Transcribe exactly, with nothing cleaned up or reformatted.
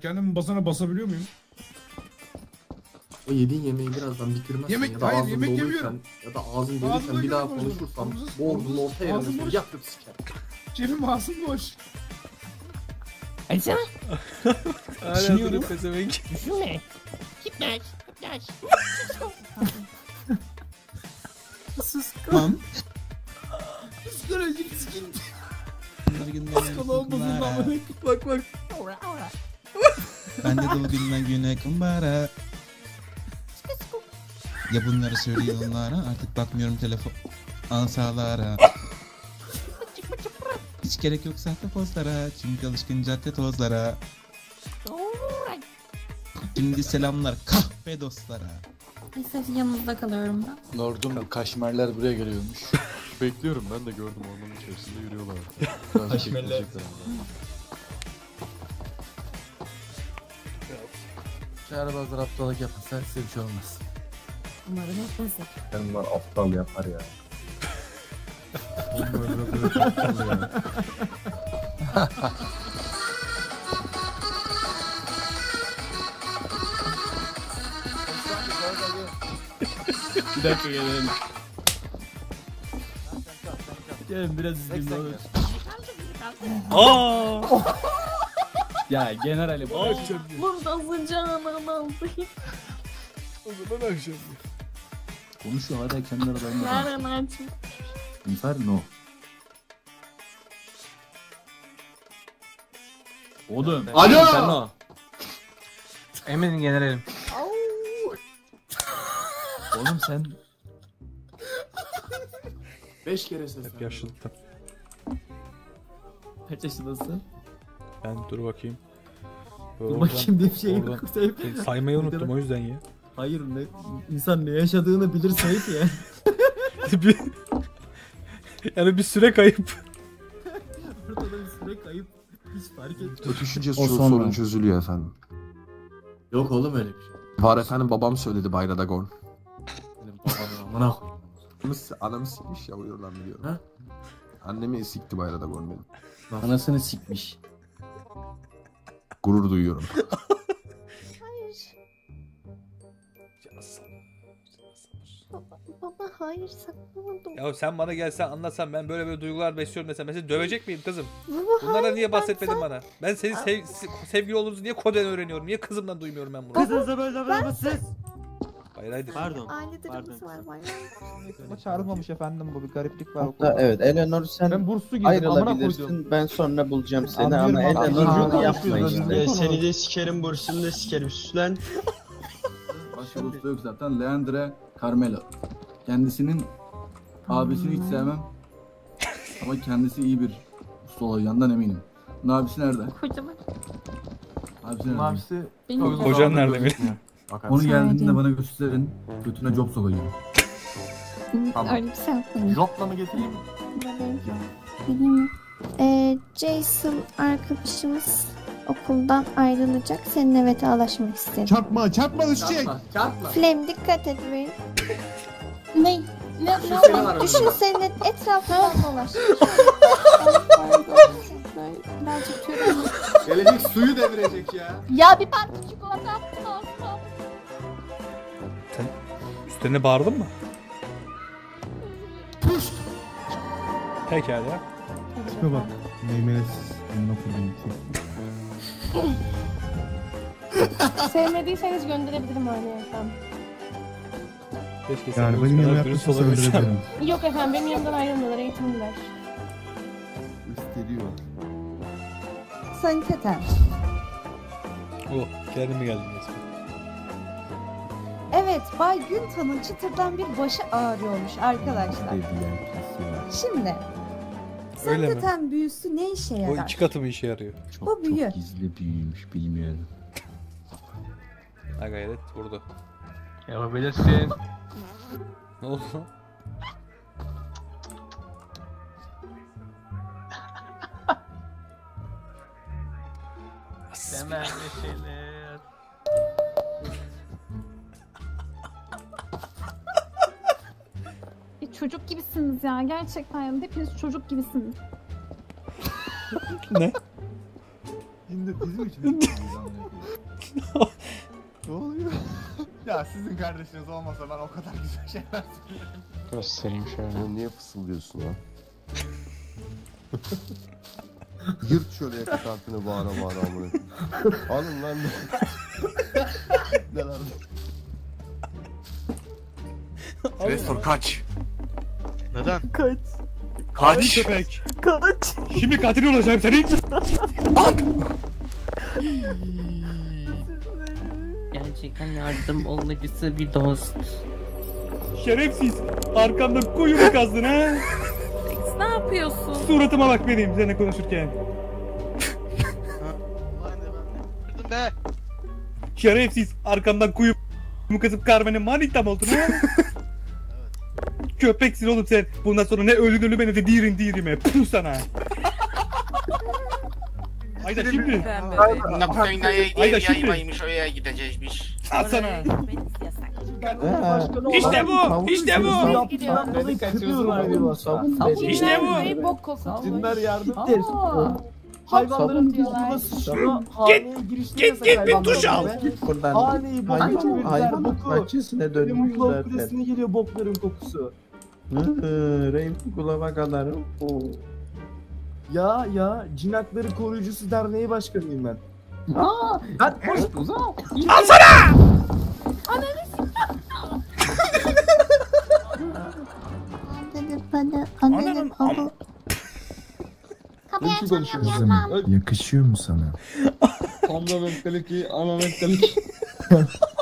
kendimi basana basabiliyor muyum? O yediğin yemeği birazdan bitirmezsen Yemek- ya da hayır, ağzın yemek doluysan yemiyorum. ya da ağzın doluysan Ağzımda bir daha görüyorum orada. konuşursan Ağzım- boğazının orta ağzım yerine boş. yaktım siker. Cebim ağzım boş. Açsana. Hala durup pezevenk. Düşünme. Kiplaş. Kiplaş. Suskan. Psikolojik sıkıntı. Psikoloğum bozuldu amına. Bak bak. Ben de doğduğumdan güne kumbara. Ya bunları söylüyorlara artık bakmıyorum telefon ansalara. Hiç gerek yok sahte pozlara çünkü alışkın cadde tozlara. Şimdi selamlar kahpe dostlara. Neyse yanınızda kalıyorum ben. Lordum kaşmerler buraya geliyormuş. Bekliyorum, ben de gördüm ormanın içerisinde yürüyorlar. Kaşmerler. Şehrbazlar aptallık yapmışlar size bir şey olmaz. Umarım etmezler. Bunlar aptal yapar ya. Bir dakika gelelim. Gelin biraz izleyeyim ne olur. Aa! Ya generali bu. Burada sıcağına aldı. O zaman akşam. Konuşuyor hala kendi aralarında. Nereden açayım? İnfar no. Oğlum. Alo! Eminim generalim. Oğlum sen Beş kere ses. Hep yaşlılıktan. kaç yaşındasın? Ben dur bakayım. Dur bakayım diye bir şey yok. oradan- Sayıp- Saymayı unuttum o yüzden ya. Hayır ne insan ne yaşadığını bilir sayıp ya. Bir- yani bir süre kayıp. Burada da bir süre kayıp hiç fark etmiyor. Öpüşünce O sor- sonra. sorun çözülüyor efendim. Yok oğlum öyle bir şey. Var efendim, babam söyledi Bayra'da gol. Benim babamın amına koyayım. Anamı, anamı sikmiş ya, uyuyorlar biliyorum. Ha? Annemi sikti Bayra'da gol benim. Anasını sikmiş. Gurur duyuyorum. Baba, baba hayır saklamadım. Ya sen bana gelsen anlatsan ben böyle böyle duygular besliyorum mesela. Mesela dövecek miyim kızım? Baba, Bunlara hayır, niye bahsetmedin ben- bana? Ben senin sev sevgili olduğunuzu niye koden öğreniyorum? Niye kızımdan duymuyorum ben bunu? Kızınıza böyle davranamazsınız. Hayır hayır. Pardon. Ailede Pardon. birisi var var. Çağrılmamış efendim, bu bir gariplik var. Hatta evet Eleanor sen Ben burslu girdim amına koydum. ayrılabilirsin. Ben sonra bulacağım seni Anlıyorum ama abi, Eleanor çocuğu bunu yapma konuşuyoruz işte. önünde. Seni de sikerim, bursunu da sikerim. Sus lan. Başka usta yok zaten. Leandre Carmelo. Kendisinin abisini hiç sevmem. Ama kendisi iyi bir usta olacağından eminim. Bunun abisi nerede? Kocaman. Abisi nerede? Abisi Benim Kocan nerede benim? Onu geldiğinde Söyleyeyim. bana gösterin. Götüne job sokacağım. Tamam. Öyle bir şey yapmadım. Jobla mı getireyim? Benim, benim eee Jason arkadaşımız okuldan ayrılacak. Seninle vedalaşmak istedim. Çarpma çarpma ışık. Çarpma, çarpma. Flame dikkat et be. Ne? Ne? Şu Ne seni var oldu? önünde. Düşün senin etrafından dolaş. Birazcık körüm. Gelecek suyu devirecek ya. Ya bir parça çikolata attın ağzıma. Üstlerine bağırdın mı? Pekala. Tipe bak. Meymenetsiz. Amına koyayım. Sevmediyseniz gönderebilirim oynayacağım. Keşke sen Yani bu benim kadar yanıma dürüst yaklaşırsa olabilsem. öldürebilirim. Yok efendim benim yanımdan ayrılmıyorlar, eğitimliler. İstediyor. Saniteten. Oh, kendime geldim resmen. Evet, Bay Günta'nın çıtırdan bir başı ağrıyormuş arkadaşlar. Şimdi Öyle mi? saniteten büyüsü ne işe O yarar? iki katı mı işe yarıyor? Bu büyü. Gizli büyümüş bilmiyorum. Ha gayret vurdu. Yapabilirsin. Ne oldu lan? Demem bir şeyler. E, çocuk gibisiniz ya gerçekten, yani hepiniz çocuk gibisiniz. Ne? Şimdi bizim için Ya sizin kardeşiniz olmasa ben o kadar güzel şeyler söylerim. Göstereyim şöyle. Oğlum niye fısıldıyorsun lan? Yırt şöyle yakıt kartını bağıra bağıra amına. Alın lan. Neler? Restor kaç. Neden? Kaç. Kaç. Köpek. Kaç. Şimdi katil olacağım senin. Gerçekten yardım olmacısı bir dost. Şerefsiz. Arkamda kuyu mu kazdın ha? Ne yapıyorsun? Suratıma bak benim seninle konuşurken. Be. Şerefsiz. Arkamdan kuyu mu kazıp Carmen'in manitam oldun ha? Köpeksin oğlum sen. Bundan sonra ne ölün ölüme ne de dirin dirime. Puh sana. Ayda şimdi. Ayda şimdi. Oraya gidecekmiş. Al sana. İşte bu, işte bu. İşte bu. Bok kokusu. Dinler yardım. Hayvanların tuzluğuna sıçrıyor. Git, git, git bir duş al. Buradan. Haneyi boku çevirdiler Hayvan boku. bahçesine dönmüş Limon zaten. kulesine geliyor bokların kokusu. Rainbow kadar. Ya ya Cin Hakları Koruyucusu Derneği Başkanıyım ben. Aa! Ben hoş Al sana! Ananın am- Nasıl konuşuyorsun? Yakışıyor mu sana? Anlamak ki, anlamak ki.